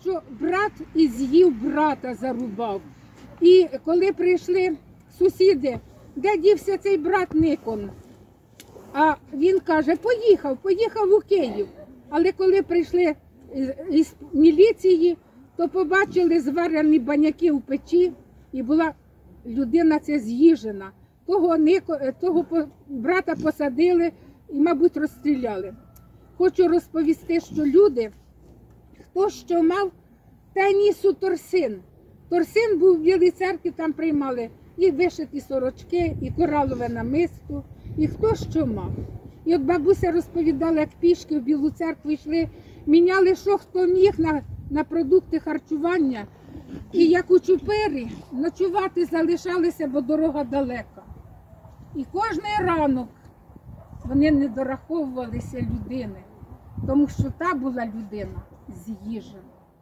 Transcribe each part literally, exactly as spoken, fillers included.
що брат і з'їв брата зарубав. І коли прийшли сусіди, де дівся цей брат Никон? А він каже, поїхав, поїхав у Київ. Але коли прийшли із міліції, то побачили зварені баняки у печі, і була людина ця з'їжена. Того, Нико, того брата посадили і, мабуть, розстріляли. Хочу розповісти, що люди, хто що мав, та ніс у торсин. Торсин був в Білій церкві, там приймали і вишиті сорочки, і коралове намисто, і хто що мав. І от бабуся розповідала, як пішки в Білу церкву йшли, міняли, що хто міг на, на продукти харчування. І як у Чупирі, ночувати залишалися, бо дорога далека. І кожний ранок вони не дораховувалися людини, тому що та була людина з'їжена.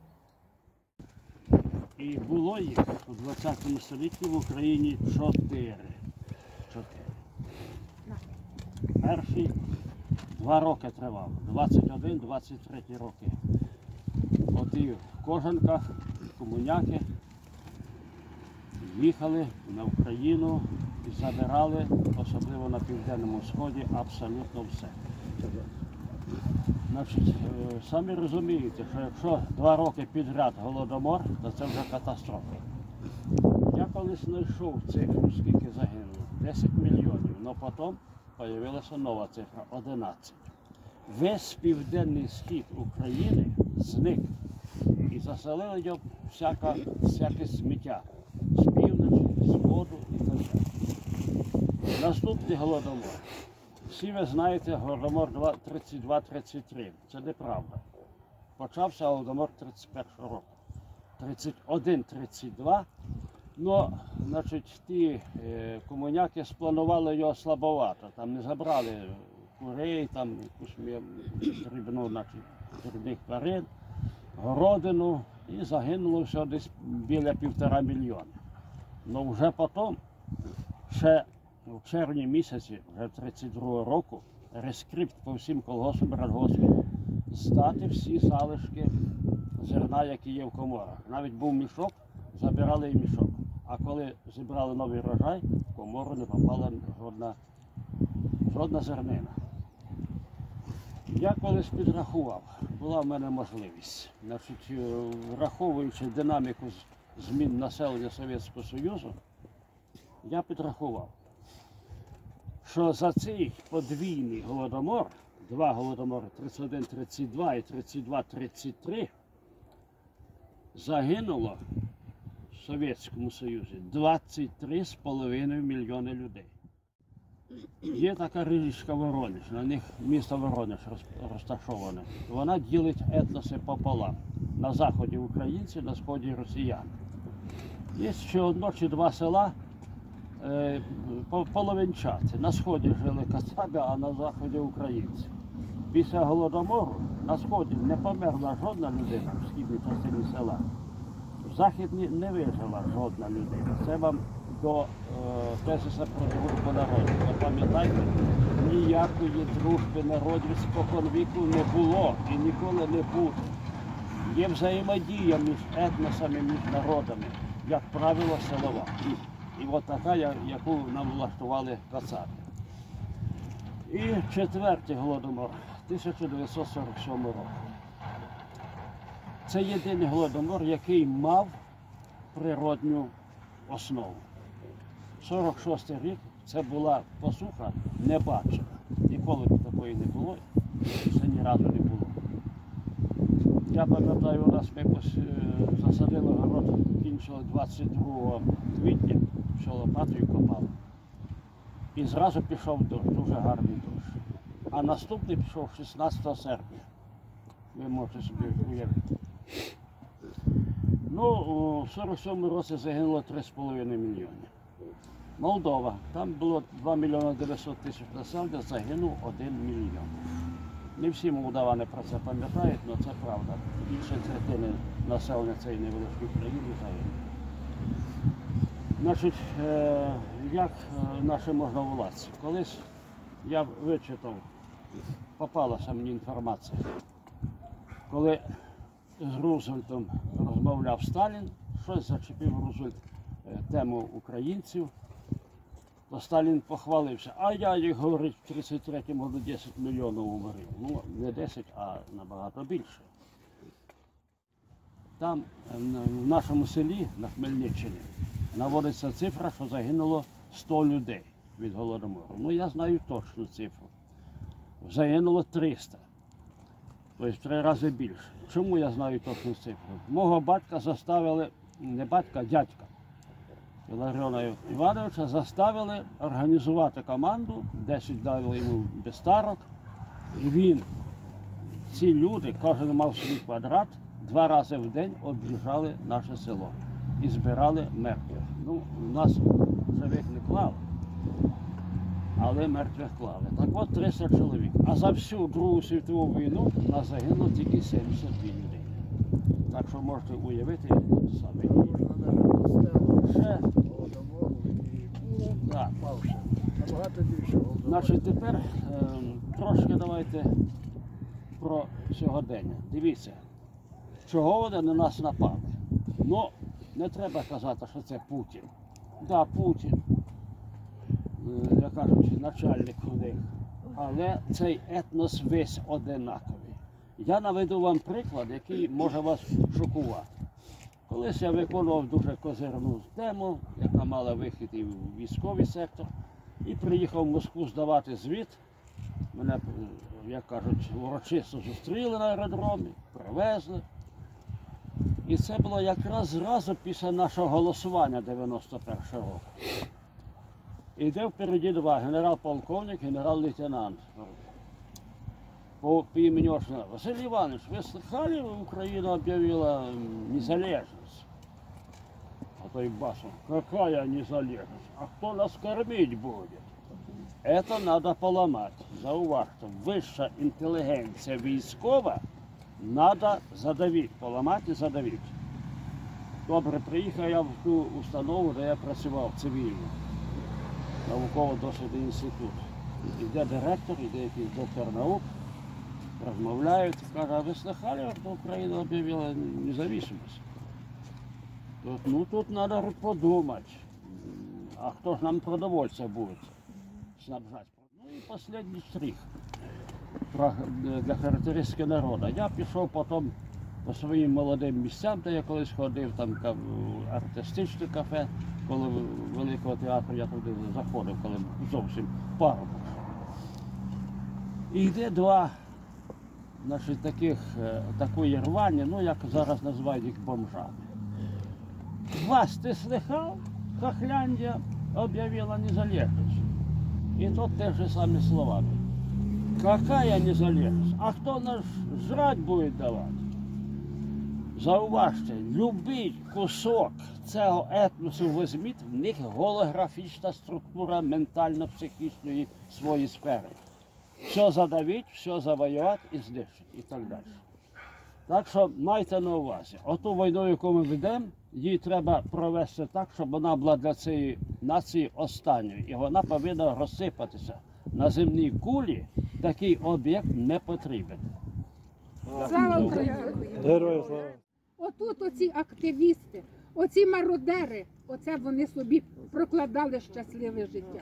І було їх у двадцятому столітті в Україні чотири. Чотири. Перший два роки тривав, двадцять один двадцять три роки. От і в Кожанках, комуняки їхали на Україну і забирали, особливо на Південному Сході, абсолютно все. Значить, самі розумієте, що якщо два роки підряд голодомор, то це вже катастрофа. Я колись знайшов цифру, скільки загинуло, десять мільйонів, але потім з'явилася нова цифра – одинадцять. Весь південний схід України зник і заселили його всяке, всяке сміття з півночі, з сходу і так далі. Наступний голодомор. Всі ви знаєте, голодомор тридцять два тридцять три. Це неправда. Почався голодомор тридцять першого року. тридцять один тридцять два. Ну, значить, ті е, комуняки спланували його слабовато. Там не забрали курей, там якусь дрібну, значить, дрібних тварин, городину, і загинуло все десь біля півтора мільйона. Ну вже потім, ще в червні місяці, вже тридцять другого року, рескрипт по всім колгоспам, радгоспам, здати всі залишки зерна, які є в коморах. Навіть був мішок, забирали і мішок. А коли зібрали новий врожай, в комору не попала жодна, жодна зернина. Я колись підрахував, була в мене можливість, значить, враховуючи динаміку змін населення Совєтського Союзу, я підрахував, що за цей подвійний голодомор, два голодомори тридцять один тридцять два і тридцять два тридцять три, загинуло в Совєтському Союзі двадцять три з половиною мільйони людей. Є така річка Воронеж, на них місто Воронеж розташоване. Вона ділить етноси пополам. На заході українці, на сході росіяни. Є ще одно чи два села е, половинчаті. На сході жили кацаби, а на заході українці. Після голодомору на сході не померла жодна людина в східній частині села. В західній не вижила жодна людина. Це вам до е, тезиса про дружбу народів. Запам'ятайте, ніякої дружби народів спокон віку не було і ніколи не буде. Є взаємодія між етносами, між народами, як правило, силова. І от така, яку нам влаштували кацапи. І четвертий голодомор тисяча дев'ятсот сорок сьомого року. Це єдиний голодомор, який мав природню основу. сорок шостий рік це була посуха небачена. Ніколи такої не було, це ні разу не було. Я пам'ятаю, у нас ми засадили город, кінчили двадцять другого квітня, що лопатою копали. І зразу пішов дощ, дуже гарний дощ. А наступний пішов шістнадцятого серпня. Ви можете собі уявити. Ну, у сорок сьомому році загинуло три з половиною мільйони. Молдова, там було два мільйони дев'ятсот тисяч населення, загинув один мільйон. Не всі молдавани про це пам'ятають, але це правда. Більше третини населення цієї невеличкої країни загинуло. Значить, як наші можновладці? Колись я вичитав, попалася мені інформація, коли з Рузвельтом розмовляв Сталін, щось зачепив Рузвельт е, тему українців, то Сталін похвалився, а я їх, говорить, в тридцять третьому году десять мільйонів уморив. Ну, не десять, а набагато більше. Там, в нашому селі, на Хмельниччині, наводиться цифра, що загинуло сто людей від Голодомору. Ну, я знаю точну цифру. Загинуло триста. Тобто три рази більше. Чому я знаю точну цифру? Мого батька заставили, не батька, а дядька Іларіона Івановича заставили організувати команду, десять дали йому безстарок. І він, ці люди, кожен мав свій квадрат, два рази в день об'їжджали наше село і збирали мертвих. Ну, у нас живих не клали, але мертвих клали. Так от триста чоловік. А за всю Другу світову війну у нас загинуло тільки сімдесят дві людини. Так що можете уявити самі. Ще так. Набагато більше голодомору. Значить, тепер е, трошки давайте про сьогодення. Дивіться, чого вони на нас напали. Ну, не треба казати, що це Путін. Так, да, Путін, е, як кажуть, начальник у них. Але цей етнос весь одинаковий. Я наведу вам приклад, який може вас шокувати. Колись я виконував дуже козирну тему, яка мала вихід і в військовий сектор, і приїхав в Москву здавати звіт. Мене, як кажуть, урочисто зустріли на аеродромі, привезли. І це було якраз зразу після нашого голосування дев'яносто першого року. Іде впереді два, генерал-полковник, генерал-лейтенант. По, по имени Ошина. Василий Иванович, вы слыхали, Украина объявила незалежность? А то и басом, какая незалежность? А кто нас кормить будет? Это надо поломать. Зауважте, вища інтелігенція військова надо задавити, поламати і задавити. Добре, приїхав я в ту установу, де я працював цивільно, науково-дослідний інститут. Іде директор, іде якийсь доктор наук, розмовляють, каже, а ви слыхали, що Україна об'явила незалежність? Тут, ну тут треба подумати, а хто ж нам продовольство буде снабжати? Ну і останній штрих для характеристики народу. Я пішов потім по своїм молодим місцям, де я колись ходив, там артистичне кафе, коли Великого театру я туди заходив, коли зовсім парубок. І йде два, значить, таких, такої рвані, ну як зараз називають їх бомжами. Вас ти слыхав? Хохляндія об'явила незалежність. І тут те ж самі словами. Какая незалежність? А хто нас жрать буде давати? Зауважте, любий кусок цього етносу візьміть, в них голографічна структура ментально-психічної своєї сфери. Все задавить, все завоювати і знищити, і так далі. Так що майте на увазі, оту війну, яку ми ведемо, її треба провести так, щоб вона була для цієї нації останньою. І вона повинна розсипатися. На земній кулі такий об'єкт не потрібен. Слава Україні! Героям слава! Отут оці активісти, оці мародери, оце вони собі прокладали щасливе життя.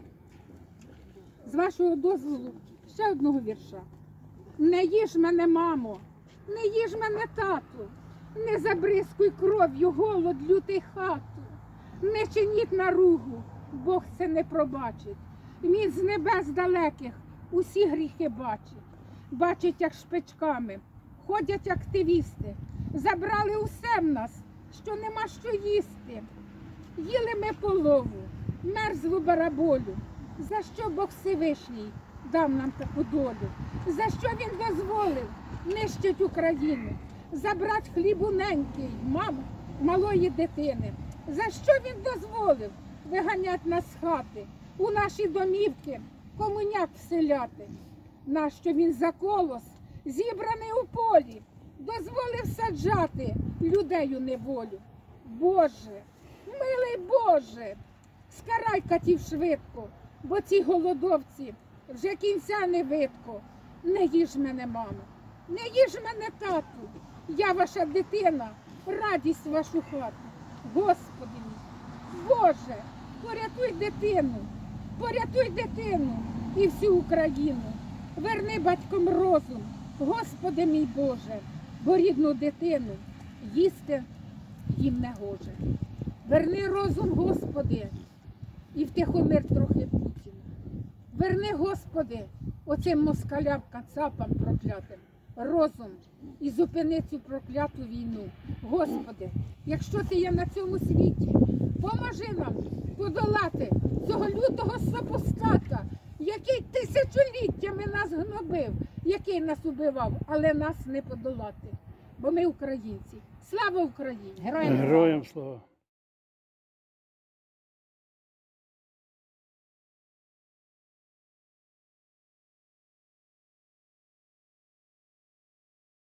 З вашого дозволу, ще одного вірша. Не їж мене, мамо, не їж мене, тату, не забризкуй кров'ю голод лютий хату, не чиніть наругу, Бог це не пробачить. Він з небес далеких усі гріхи бачить. Бачить, як шпичками ходять активісти, забрали усе в нас, що нема що їсти. Їли ми полову, мерзлу бараболю. За що Бог Всевишній дав нам таку долю? За що він дозволив нищить Україну? Забрати хлібу ненький, мам, малої дитини? За що він дозволив виганять нас з хати, у наші домівки комуняк вселяти? Нащо він за колос, зібраний у полі, дозволив саджати людей у неволю? Боже, милий Боже, скарай катів швидко, бо ці голодовці вже кінця не видко. Не їж мене, мамо, не їж мене, тату, Я ваша дитина, радість в вашу хату. Господи мій, Боже, порятуй дитину, порятуй дитину і всю Україну. Верни батькам розум, Господи мій Боже, бо рідну дитину їсти їм не гоже. Верни розум, Господи, і втихомир трохи Путіна. Верни, Господи, оцим москалям, кацапам проклятим, розум і зупини цю прокляту війну. Господи, якщо Ти є на цьому світі, поможи нам подолати цього лютого супостата, який тисячоліттями нас гнобив, який нас убивав, але нас не подолати, бо ми українці. Слава Україні! Героям слава.